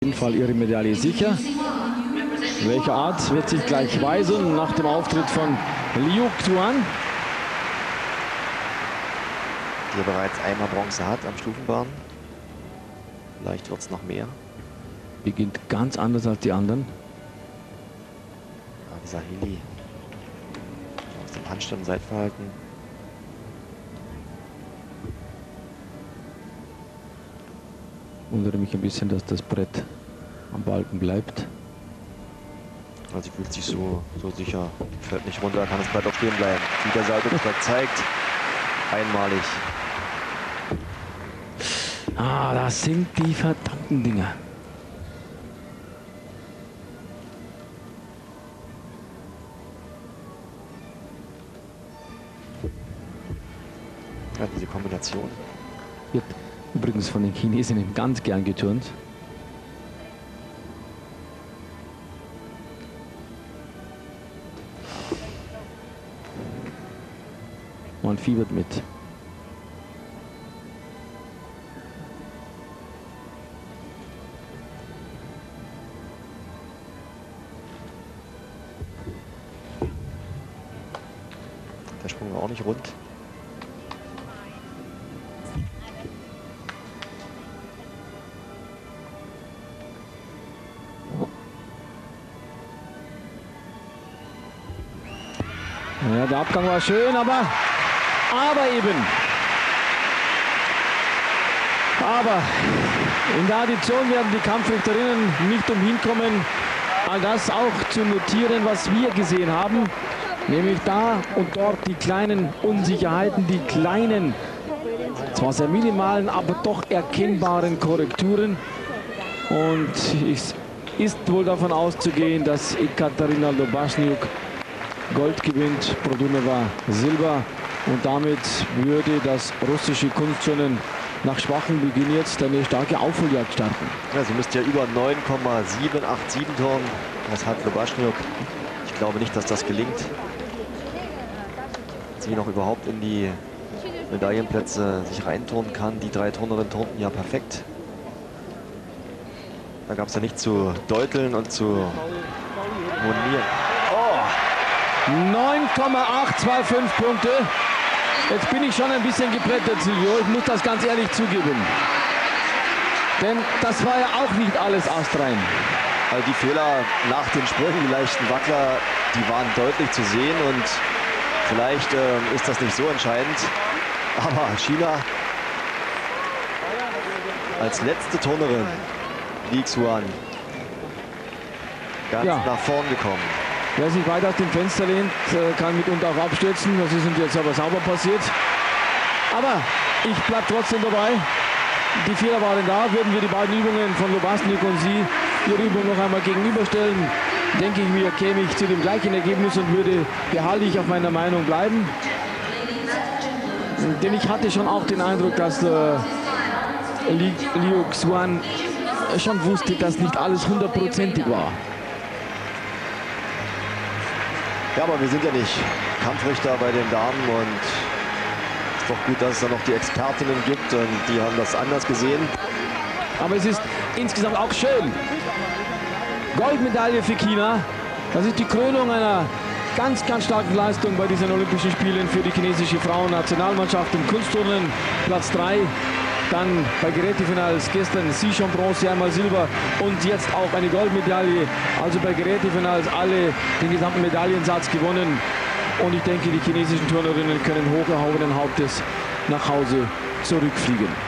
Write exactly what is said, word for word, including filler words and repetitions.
jeden Fall ihre Medaille sicher. Welche Art wird sich gleich weisen nach dem Auftritt von Liu Xuan, der bereits einmal Bronze hat am Stufenbahn. Vielleicht wird es noch mehr. Beginnt ganz anders als die anderen. Ja, dieser Heli aus dem Handstand im Seitverhalten. Wundere mich ein bisschen, dass das Brett am Balken bleibt. Also sie fühlt sich so, so sicher, fällt nicht runter, kann das Brett auch stehen bleiben. Wie der Salto-Track zeigt, einmalig. Ah, das sind die verdammten Dinger. Ja, diese Kombination. Wird übrigens von den Chinesinnen ganz gern geturnt. Man fiebert mit. Der Sprung war auch nicht rund. Ja, der Abgang war schön, aber, aber eben. Aber in der Addition werden die Kampfrichterinnen nicht umhin kommen, all das auch zu notieren, was wir gesehen haben. Nämlich da und dort die kleinen Unsicherheiten, die kleinen, zwar sehr minimalen, aber doch erkennbaren Korrekturen. Und es ist wohl davon auszugehen, dass Ekaterina Lobaschniuk Gold gewinnt, Produnova Silber. Und damit würde das russische Kunstturnen nach schwachem Beginn jetzt eine starke Aufholjagd starten. Ja, sie müsste ja über neun Komma sieben acht sieben turnen. Das hat Lobaschniuk. Ich glaube nicht, dass das gelingt. Sie noch überhaupt in die Medaillenplätze sich reinturnen kann. Die drei Turnerinnen turnten ja perfekt. Da gab es ja nicht zu deuteln und zu monieren. Oh! neun Komma acht zwei fünf Punkte. Jetzt bin ich schon ein bisschen geplättet, Silvio. Ich muss das ganz ehrlich zugeben. Denn das war ja auch nicht alles astrein. Also die Fehler nach den Sprüngen, die leichten Wackler, die waren deutlich zu sehen. Und vielleicht äh, ist das nicht so entscheidend. Aber China als letzte Turnerin, Liu Xuan, ganz ja. nach vorn gekommen. Wer sich weit aus dem Fenster lehnt, kann mitunter auch abstürzen. Das ist uns jetzt aber sauber passiert. Aber ich bleibe trotzdem dabei. Die Fehler waren da. Würden wir die beiden Übungen von Lobaschniuk und sie ihre Übung noch einmal gegenüberstellen, denke ich mir, käme ich zu dem gleichen Ergebnis und würde beharrlich auf meiner Meinung bleiben. Denn ich hatte schon auch den Eindruck, dass äh, Liu Xuan schon wusste, dass nicht alles hundertprozentig war. Ja, aber wir sind ja nicht Kampfrichter bei den Damen und es ist doch gut, dass es da noch die Expertinnen gibt und die haben das anders gesehen. Aber es ist insgesamt auch schön. Goldmedaille für China. Das ist die Krönung einer ganz, ganz starken Leistung bei diesen Olympischen Spielen für die chinesische Frauennationalmannschaft im Kunstturnen. Platz drei. Dann bei Gerätefinals gestern sie schon Bronze, einmal Silber und jetzt auch eine Goldmedaille. Also bei Gerätefinals alle den gesamten Medaillensatz gewonnen. Und ich denke, die chinesischen Turnerinnen können hoch erhobenen Hauptes nach Hause zurückfliegen.